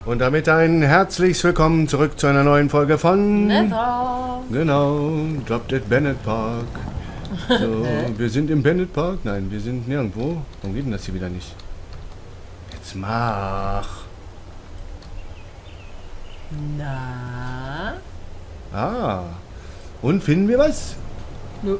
Und damit ein herzliches Willkommen zurück zu einer neuen Folge von Never. Genau, Dropped at Bennett Park. So, wir sind im Bennett Park? Nein, wir sind nirgendwo. Warum geht denn das hier wieder nicht? Jetzt mach. Na? Ah. Und finden wir was? Nö.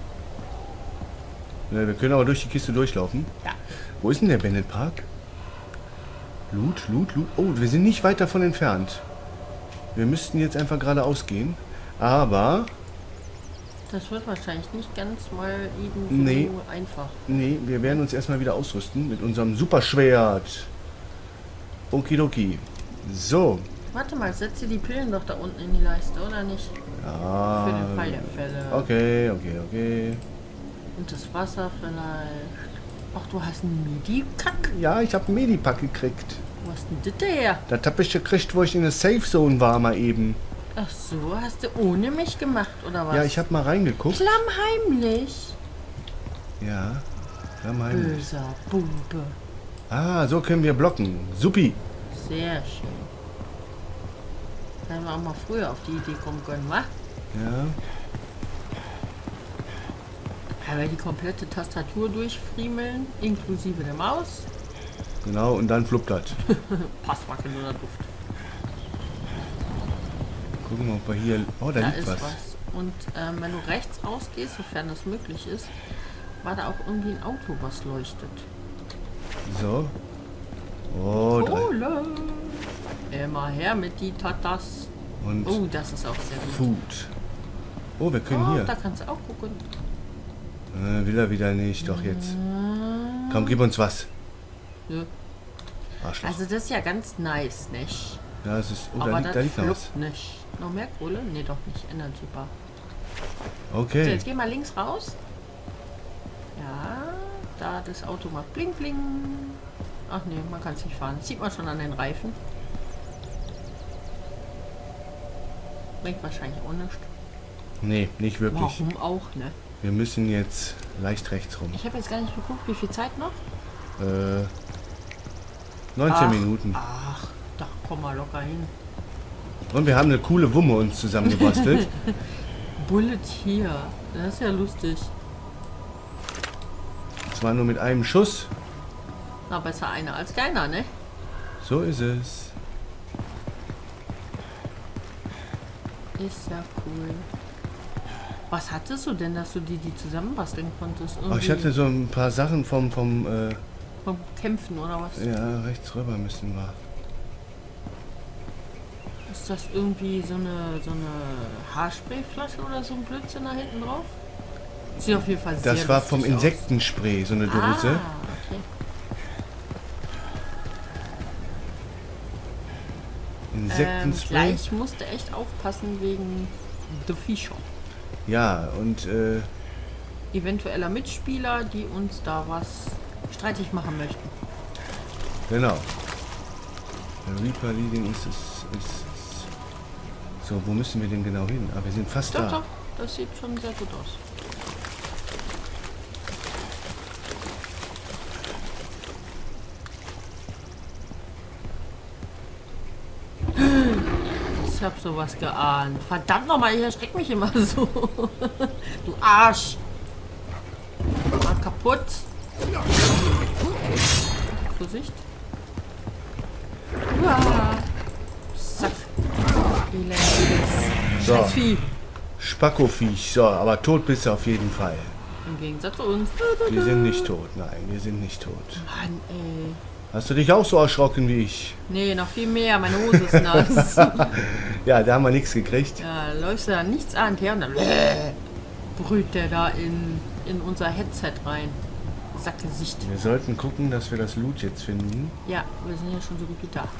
Ja, wir können aber durch die Kiste durchlaufen. Ja. Wo ist denn der Bennett Park? Loot. Oh, wir sind nicht weit davon entfernt. Wir müssten jetzt einfach geradeaus gehen. Aber... Das wird wahrscheinlich nicht ganz mal eben so Nee. einfach. Nee, wir werden uns erstmal wieder ausrüsten mit unserem Superschwert. Okidoki. So. Warte mal, setze die Pillen doch da unten in die Leiste, oder nicht? Ja. Für den Fall der Fälle. Okay. Und das Wasser vielleicht. Ach, du hast einen Medikack? Ja, ich habe einen Medipack gekriegt. Wo hast denn das her? Das habe ich gekriegt, wo ich in der Safe Zone war mal eben. Ach so, hast du ohne mich gemacht, oder was? Ja, ich habe mal reingeguckt. Klammheimlich. Ja. Heimlich. Böser Bube. Ah, so können wir blocken. Supi. Sehr schön. Hätten wir auch mal früher auf die Idee kommen können, wa? Ja. Aber die komplette Tastatur durchfriemeln, inklusive der Maus. Genau, und dann fluppt das. Passt wackeln oder Duft. Gucken wir, ob wir hier... Oh, da Da liegt ist was. was. Und wenn du rechts rausgehst, sofern das möglich ist, war da auch irgendwie ein Auto, was leuchtet. So. Oh, Kohle! Immer her mit die Tatas. Und Oh, das ist auch sehr gut. Food. Oh, wir können Oh, hier. da kannst du auch gucken. Will er wieder nicht, doch jetzt. Komm, gib uns was. Nö. Arschloch. Also das ist ja ganz nice, nicht? Ja, es ist... Oh, Aber da das liegt noch was. fluppt nicht. Noch mehr Kohle? Nee, doch nicht. Energy Bar. So, Okay. jetzt geh mal links raus. Ja, da das Auto macht bling bling. Ach nee, man kann es nicht fahren. Das sieht man schon an den Reifen. Bringt wahrscheinlich auch nichts. Nee, nicht wirklich. Warum auch, ne? Wir müssen jetzt leicht rechts rum. Ich habe jetzt gar nicht geguckt, wie viel Zeit noch? 19 Minuten. Ach, da komm mal locker hin. Und wir haben eine coole Wumme uns zusammengebastelt. Bullet hier. Das ist ja lustig. Zwar nur mit einem Schuss. Na, besser einer als keiner, ne? So ist es. Ist ja cool. Was hattest du denn, dass du die zusammenbasteln konntest? Oh, ich hatte so ein paar Sachen vom vom Kämpfen oder was? ja, rechts rüber müssen wir. Ist das irgendwie so eine Haarsprayflasche oder so ein Blödsinn da hinten drauf? Sieht auf jeden Fall sehr Das war vom lustig aus. Insektenspray, so eine Dose. Ah, okay. Insektenspray. Gleich musste echt aufpassen wegen The Fischer. Ja, und Eventueller Mitspieler, die uns da was streitig machen möchten. genau. Der Reaper Leading ist. So, wo müssen wir denn genau hin? Aber wir sind fast Doch, da. doch, das sieht schon sehr gut aus. Ich hab sowas geahnt. Verdammt nochmal, ich erschreck mich immer so. Du Arsch. Mal kaputt. Vorsicht. Uah. Zack. Elendiges So. Scheißvieh. Spackoviech. So, aber tot bist du auf jeden Fall. Im Gegensatz zu uns. Wir sind nicht tot. Nein, wir sind nicht tot. Mann, ey. Hast du dich auch so erschrocken wie ich? Nee, noch viel mehr. Meine Hose ist nass. Ja, da haben wir nichts gekriegt. Ja, läufst du da nichts an her und dann brüht der da in unser Headset rein. Sackgesicht. Wir sollten gucken, dass wir das Loot jetzt finden. Ja, wir sind ja schon so gut wie da.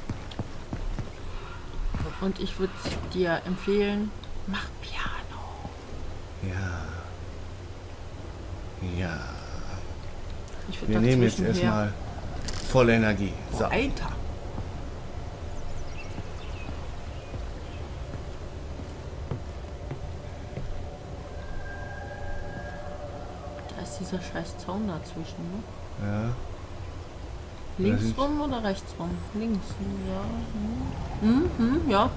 Und ich würde dir empfehlen, mach Piano. Ja. Ja. Ich würd Wir da nehmen jetzt zwischenher- erstmal volle Energie. Oh, So. Alter. Da ist dieser scheiß Zaun dazwischen, ne? Ja. Links rum oder rechts rum? Links, ja. Ja.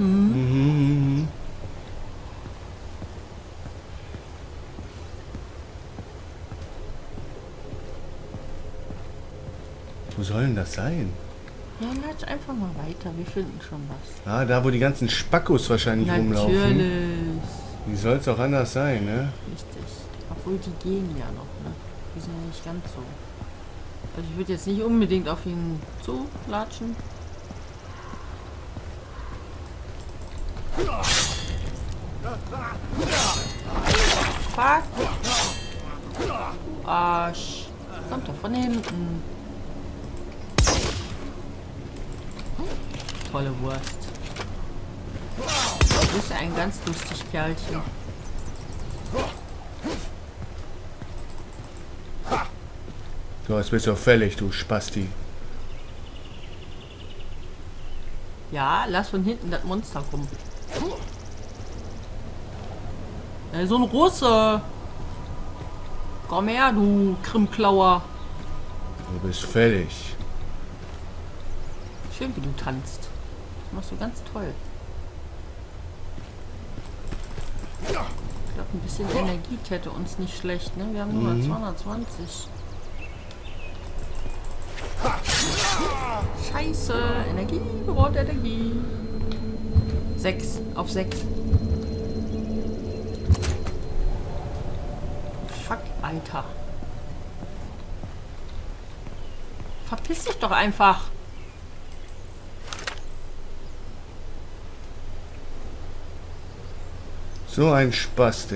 Wo soll denn das sein? Ja, latsch einfach mal weiter. Wir finden schon was. Ah, da wo die ganzen Spackos wahrscheinlich rumlaufen. Natürlich. Wie soll es auch anders sein, ne? Richtig. Obwohl die gehen ja noch, ne? Die sind ja nicht ganz so. Also ich würde jetzt nicht unbedingt auf ihn zulatschen. Fuck. Du Arsch. Kommt doch von hinten. Tolle Wurst. Du bist ja ein ganz lustig Kerlchen. So, jetzt bist du fällig, du Spasti. Ja, lass von hinten das Monster kommen. So ein Russe. Komm her, du Krimklauer. Du bist fällig. Schön, wie du tanzt. Das machst du ganz toll. Ich glaube, ein bisschen Energie täte uns nicht schlecht, ne? Wir haben nur mal 220. Scheiße. Energie, rote Energie. 6 auf 6. Fuck, Alter. Verpiss dich doch einfach. So ein Spasti.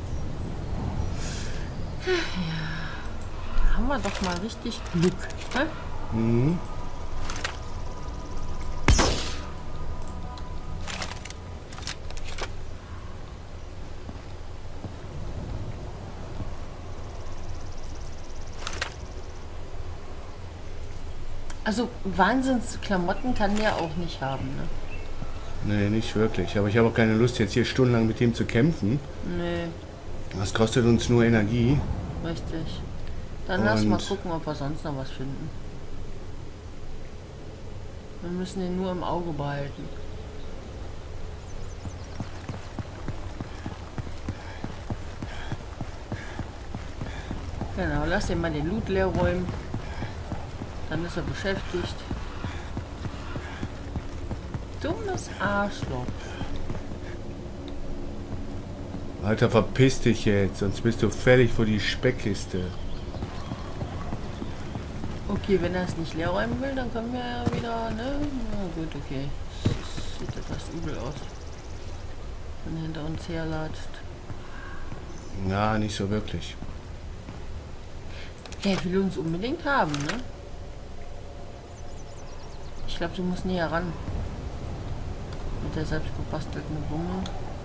Da haben wir doch mal richtig Glück. Ne? Mhm. Also Wahnsinnsklamotten kann der auch nicht haben, ne? Nee, nicht wirklich. Aber ich habe auch keine Lust, jetzt hier stundenlang mit dem zu kämpfen. Nee, Das kostet uns nur Energie. richtig. Dann lass mal Und- gucken, ob wir sonst noch was finden. Wir müssen den nur im Auge behalten. Genau, lass den mal den Loot leer räumen. Dann ist er beschäftigt. Dummes Arschloch. Alter, verpiss dich jetzt, sonst bist du fertig vor die Speckkiste. Okay, wenn er es nicht leer räumen will, dann können wir ja wieder, ne? Na gut, okay. Sieht etwas übel aus. Wenn er hinter uns herlatscht. Na, nicht so wirklich. Der will uns unbedingt haben, ne? Ich glaube, du musst näher ran. Mit der selbst gebastelten Wumme.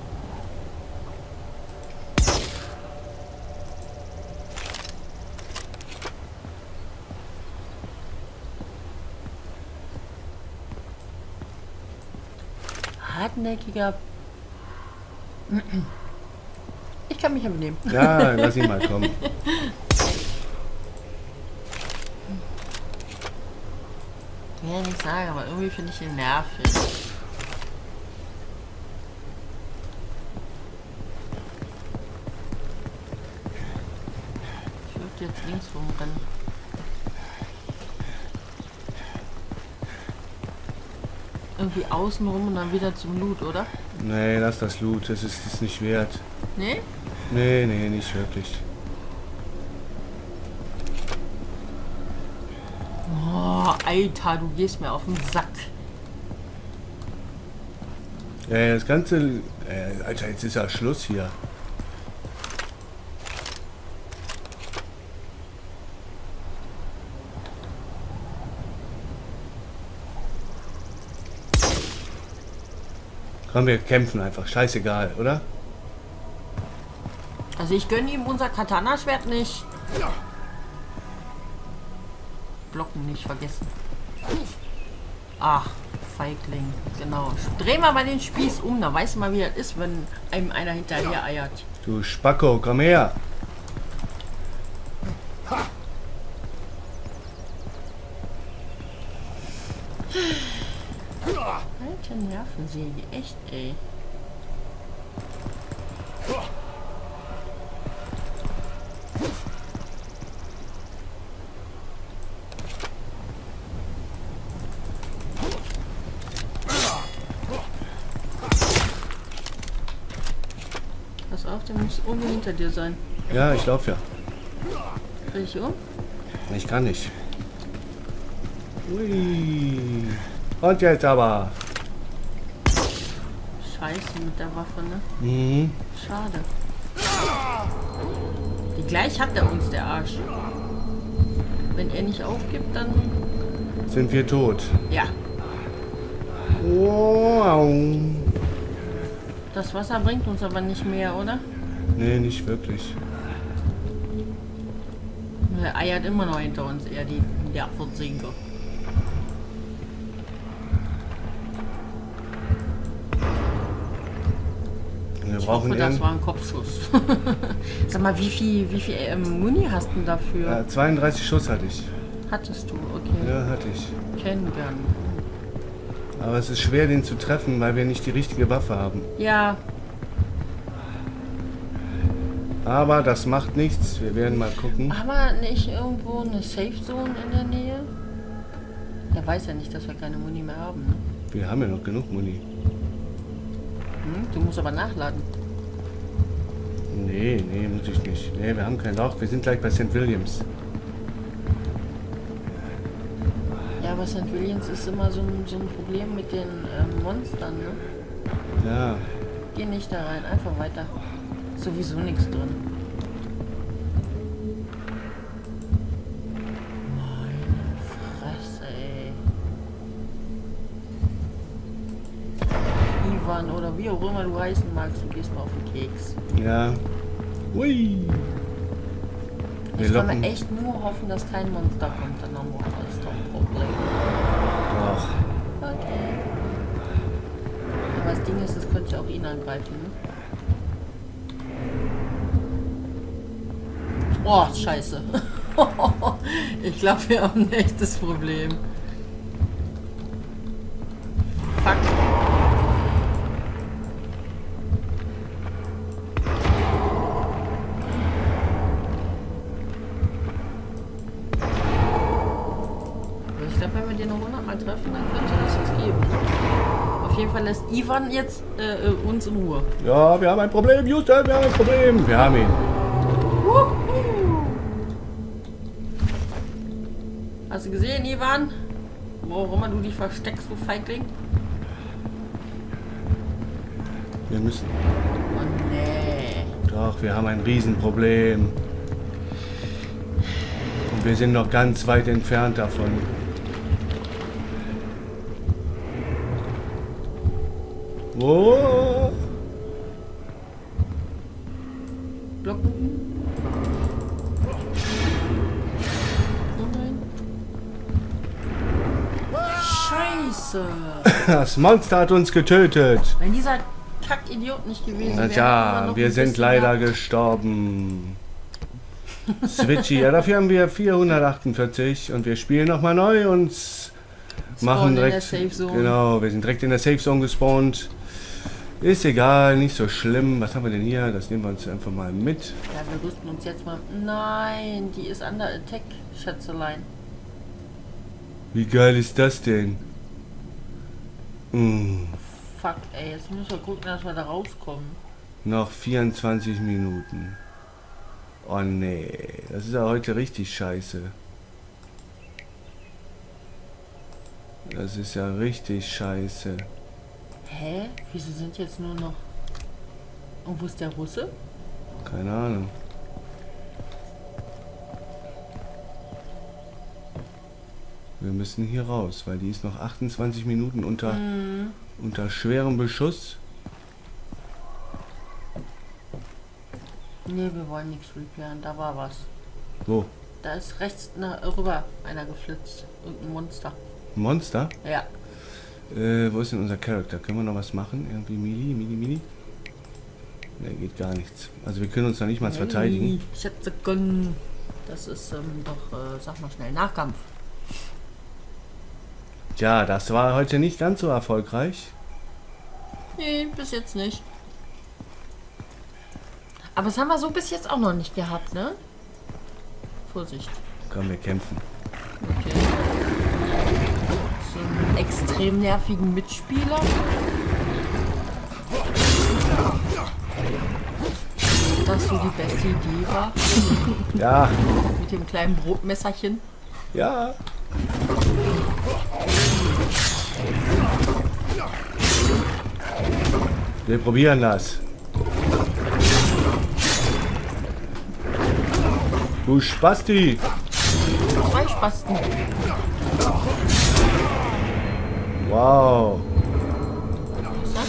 Hartnäckiger. Ich kann mich ja benehmen. Ja, lass ihn mal kommen. Ja, nicht sagen, aber irgendwie finde ich ihn nervig. Ich würde jetzt links rumrennen. Irgendwie außen rum und dann wieder zum Loot, oder? Nee, lass das Loot, das ist nicht wert. Nee? Nee, nee, nicht wirklich. Oh, Alter, du gehst mir auf den Sack. Ja, das Ganze... Alter, jetzt ist ja Schluss hier. Komm, wir kämpfen einfach. Scheißegal, oder? Also ich gönne ihm unser Katana-Schwert nicht. Blocken nicht vergessen. Ach, Feigling. Genau. Dreh mal den Spieß um, da weißt du mal, wie das ist, wenn einem einer hinterher eiert. Du Spacko, komm her. Alte Nervensäge, echt, ey. Pass auf, der muss oben hinter dir sein. Ja, ich laufe ja. Dreh ich um? Ich kann nicht. Ui. Und jetzt aber. Scheiße mit der Waffe, ne? Mhm. Schade. Die gleich hat er uns, der Arsch. Wenn er nicht aufgibt, dann... Sind wir tot. Ja. Wow. Das Wasser bringt uns aber nicht mehr, oder? Nee, nicht wirklich. Er eiert immer noch hinter uns, er die Nervensäge. Wir Ich brauchen hoffe, das war ein Kopfschuss. Sag mal, wie viel Muni hast du dafür? 32 Schuss hatte ich. Hattest du, okay. Ja, hatte ich. Kennengelernt. Aber es ist schwer, den zu treffen, weil wir nicht die richtige Waffe haben. Ja, Aber das macht nichts. Wir werden mal gucken. aber nicht irgendwo eine Safe Zone in der Nähe? Der weiß ja nicht, dass wir keine Muni mehr haben, ne? Wir haben ja noch genug Muni. Du musst aber nachladen. Nee, muss ich nicht. Nee, wir haben keinen Rauch. Wir sind gleich bei St. Williams. Ja, aber St. Williams ist immer so ein Problem mit den Monstern, ne? Ja. Geh nicht da rein, einfach weiter. Sowieso nichts drin. Meine Fresse, ey. Ivan oder wie auch immer du heißen magst, du gehst mal auf den Keks. Ja. Ui. Wir Ich kann locken. mir echt nur hoffen, dass kein Monster kommt, dann haben wir alles doch ein Problem. Doch. Okay. Aber das Ding ist, das könnte ja auch ihn angreifen, ne? Oh, scheiße. Ich glaube, wir haben ein echtes Problem. Fuck. Ich glaube, wenn wir den noch 100 Mal treffen, dann könnte das was geben. Auf jeden Fall lässt Ivan jetzt uns in Ruhe. Ja, wir haben ein Problem, Houston, wir haben ein Problem. Wir haben ihn. Hast du gesehen, Ivan? Wo auch immer du dich versteckst, du Feigling? Wir müssen. Oh nee. Doch, wir haben ein Riesenproblem. Und wir sind noch ganz weit entfernt davon. Oh. Blocken. Oh nein. Scheiße. Das Monster hat uns getötet. Wenn dieser Kackidiot nicht gewesen Na wäre. ja, wir sind leider gestorben. Switchy, ja, dafür haben wir 448 und wir spielen nochmal neu und machen direkt. In der Safe Zone. Genau, wir sind direkt in der Safe Zone gespawnt. Ist egal, nicht so schlimm. Was haben wir denn hier? Das nehmen wir uns einfach mal mit. Ja, wir rüsten uns jetzt mal. Nein, die ist under attack, Schätzelein. Wie geil ist das denn? Fuck, ey, jetzt müssen wir gucken, dass wir da rauskommen. Noch 24 Minuten. Oh nee, das ist ja heute richtig scheiße. Das ist ja richtig scheiße. Hä? Wieso sind jetzt nur noch... Und wo ist der Russe? Keine Ahnung. Wir müssen hier raus, weil die ist noch 28 Minuten unter schwerem Beschuss. Nee, wir wollen nichts repairen, da war was. Wo? Da ist rechts rüber einer geflitzt. Irgendein Monster. Monster? Ja. Wo ist denn unser Charakter? Können wir noch was machen? Irgendwie Mini? Ne, geht gar nichts. Also wir können uns noch nicht mal verteidigen. Schätze, das ist doch, sag mal schnell, Nachkampf. Tja, das war heute nicht ganz so erfolgreich. Nee, bis jetzt nicht. Aber das haben wir so bis jetzt auch noch nicht gehabt, ne? Vorsicht. Komm, wir kämpfen. Okay. So einen extrem nervigen Mitspieler. Das so die beste Idee war. Ja. Mit dem kleinen Brotmesserchen. Ja. Wir probieren das. Du Spasti! 2 Spasten. Wow. Was ist das?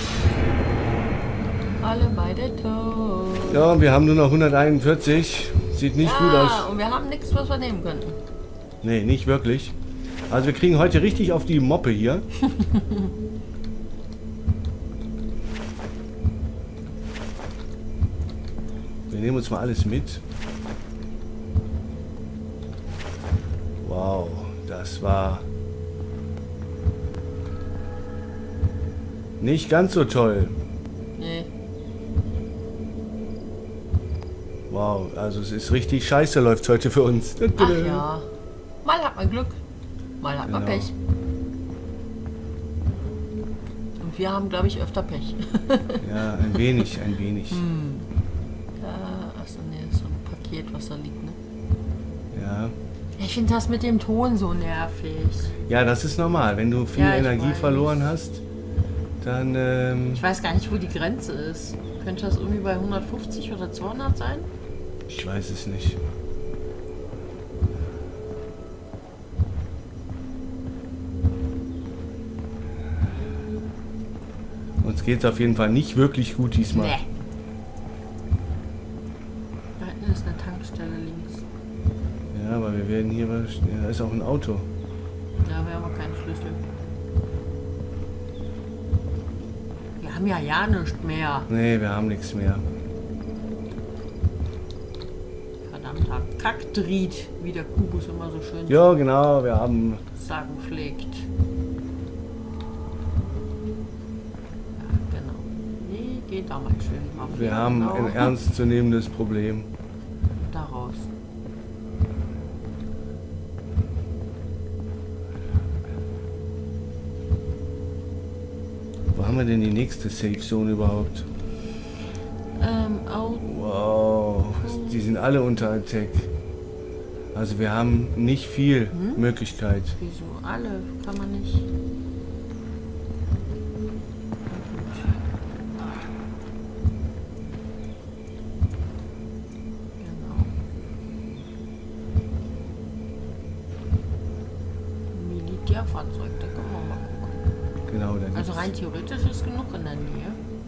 Alle beide tot. Ja, wir haben nur noch 141. Sieht nicht gut aus. Und wir haben nichts, was wir nehmen könnten. Nee, nicht wirklich. Also wir kriegen heute richtig auf die Moppe hier. Wir nehmen uns mal alles mit. Wow, das war nicht ganz so toll. Nee. Wow, also es ist richtig scheiße, läuft heute für uns. Ach ja. Mal hat man Glück, mal hat man Genau. Pech. Und wir haben, glaube ich, öfter Pech. Ja, ein wenig, ein wenig. Achso, nee, ist so ein Paket, was da liegt, ne? Ja. Ich finde das mit dem Ton so nervig. Ja, das ist normal. Wenn du viel Ja, ich Energie weiß. verloren hast, dann Ich weiß gar nicht, wo die Grenze ist. Könnte das irgendwie bei 150 oder 200 sein? ich weiß es nicht. Uns geht es auf jeden Fall nicht wirklich gut diesmal. Nee. Da hinten ist eine Tankstelle links. Ja, aber wir werden hier... Ja, da ist auch ein Auto. Da wir haben wir keinen Schlüssel. Wir haben ja nichts mehr. Nee, wir haben nichts mehr. Verdammter Kackdried, wie der Kubus immer so schön Ja, genau, wir haben... sagen pflegt. Ja, genau. Nee, geht da mal schön auf. Wir haben genau. ein ernstzunehmendes Problem. Daraus. Wo haben wir denn die nächste Safe Zone überhaupt? Auch Wow, die sind alle unter Attack. Also wir haben nicht viel Möglichkeit. wieso alle? Kann man nicht. Genau. Militärfahrzeug, da können wir mal gucken. Genau, da Also gibt's- rein theoretisch ist genug in der Nähe.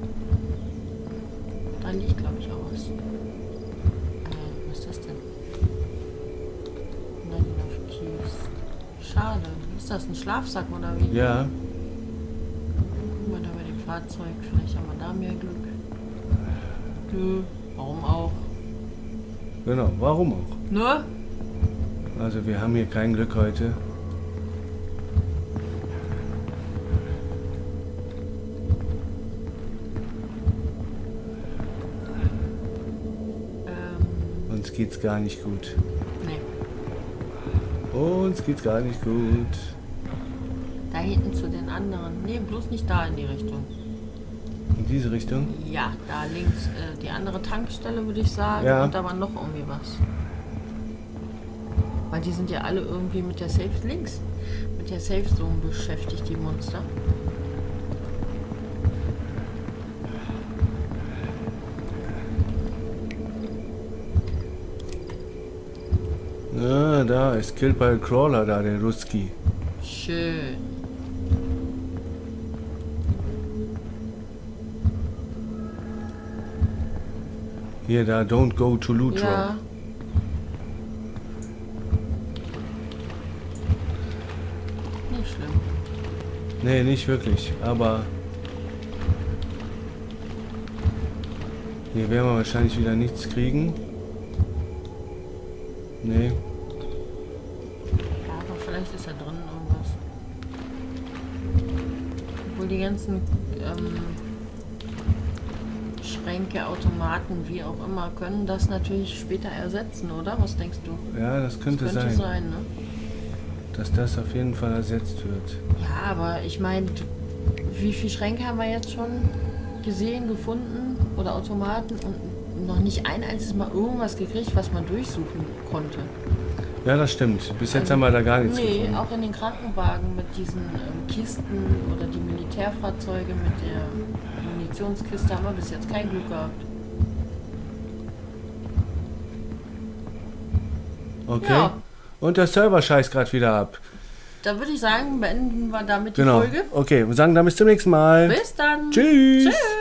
Da liegt, glaube ich, auch was. Was ist das denn? Nein, auf Kies. Schade. Ist das ein Schlafsack oder wie? Ja, Guck mal da bei dem Fahrzeug. Vielleicht haben wir da mehr Glück. Nö. Warum auch? genau, warum auch? Ne? Also wir haben hier kein Glück heute. Uns geht's gar nicht gut. Nee. Uns geht's gar nicht gut. Da hinten zu den anderen. Nee, bloß nicht da in die Richtung. In diese Richtung? Ja, da links die andere Tankstelle, würde ich sagen. Ja. Und da war noch irgendwie was. Weil die sind ja alle irgendwie mit der Safe links. Mit der Safe Zone beschäftigt, die Monster. Ah, da ist Killed by a Crawler da, der Ruski. Schön. Hier, da, don't go to Lutro. Ja. Nicht schlimm. Nee, nicht wirklich, aber... Hier werden wir wahrscheinlich wieder nichts kriegen. Nee. Ja, aber vielleicht ist da drin irgendwas. wohl die ganzen Schränke, Automaten, wie auch immer, können das natürlich später ersetzen, oder? Was denkst du? Ja, das könnte Das könnte sein. sein, ne? Dass das auf jeden Fall ersetzt wird. Ja, aber ich meine, wie viele Schränke haben wir jetzt schon gesehen, gefunden oder Automaten und noch nicht ein einziges Mal irgendwas gekriegt, was man durchsuchen konnte. Ja, das stimmt. Bis jetzt haben wir da gar nichts Nee, gefunden. auch in den Krankenwagen mit diesen Kisten oder die Militärfahrzeuge mit der Munitionskiste haben wir bis jetzt kein Glück gehabt. Okay. Ja. Und der Server scheißt gerade wieder ab. Da würde ich sagen, beenden wir damit die Genau. Folge. Okay, wir sagen dann bis zum nächsten Mal. Bis dann. Tschüss. Tschüss.